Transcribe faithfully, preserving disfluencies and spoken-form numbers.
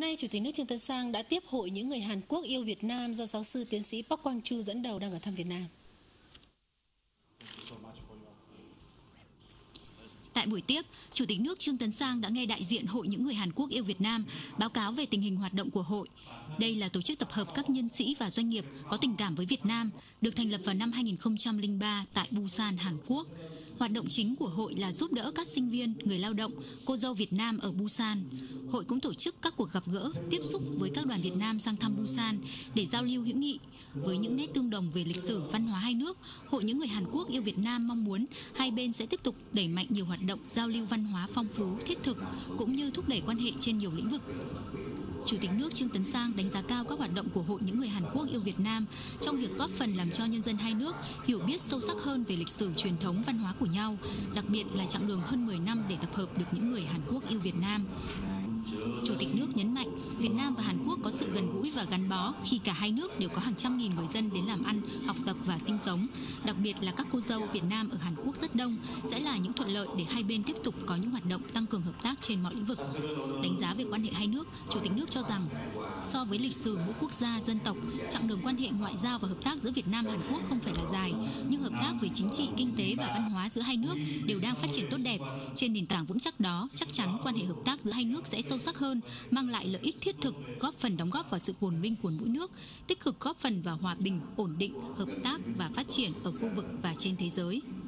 nay, Chủ tịch nước Trương Tấn Sang đã tiếp Hội những người Hàn Quốc yêu Việt Nam do giáo sư tiến sĩ Park Quang Chu dẫn đầu đang ở thăm Việt Nam. Tại buổi tiếp, Chủ tịch nước Trương Tấn Sang đã nghe đại diện Hội những người Hàn Quốc yêu Việt Nam báo cáo về tình hình hoạt động của hội. Đây là tổ chức tập hợp các nhân sĩ và doanh nghiệp có tình cảm với Việt Nam, được thành lập vào năm hai nghìn không trăm lẻ ba tại Busan, Hàn Quốc. Hoạt động chính của hội là giúp đỡ các sinh viên, người lao động, cô dâu Việt Nam ở Busan. Hội cũng tổ chức các cuộc gặp gỡ, tiếp xúc với các đoàn Việt Nam sang thăm Busan để giao lưu hữu nghị. Với những nét tương đồng về lịch sử, văn hóa hai nước, Hội những người Hàn Quốc yêu Việt Nam mong muốn hai bên sẽ tiếp tục đẩy mạnh nhiều hoạt động giao lưu văn hóa phong phú, thiết thực, cũng như thúc đẩy quan hệ trên nhiều lĩnh vực. Chủ tịch nước Trương Tấn Sang đánh giá cao các hoạt động của Hội những người Hàn Quốc yêu Việt Nam trong việc góp phần làm cho nhân dân hai nước hiểu biết sâu sắc hơn về lịch sử truyền thống văn hóa của nhau, đặc biệt là chặng đường hơn mười năm để tập hợp được những người Hàn Quốc yêu Việt Nam. Chủ tịch nước nhấn mạnh Việt Nam và Hàn Quốc có sự gần gũi và gắn bó khi cả hai nước đều có hàng trăm nghìn người dân đến làm ăn, học tập và sinh sống. Đặc biệt là các cô dâu Việt Nam ở Hàn Quốc rất đông, sẽ là những thuận lợi để hai bên tiếp tục có những hoạt động tăng cường hợp tác trên mọi lĩnh vực. Đánh giá về quan hệ hai nước, Chủ tịch nước cho rằng so với lịch sử mỗi quốc gia, dân tộc, chặng đường quan hệ ngoại giao và hợp tác giữa Việt Nam và Hàn Quốc không phải là dài, nhưng hợp tác về chính trị, kinh tế và văn hóa giữa hai nước đều đang phát triển tốt đẹp. Trên nền tảng vững chắc đó, chắc chắn quan hệ hợp tác giữa hai nước sẽ sâu sắc hơn, mang lại lợi ích thiết thực, góp phần đóng góp vào sự phồn vinh của mỗi nước, tích cực góp phần vào hòa bình, ổn định, hợp tác và phát triển ở khu vực và trên thế giới.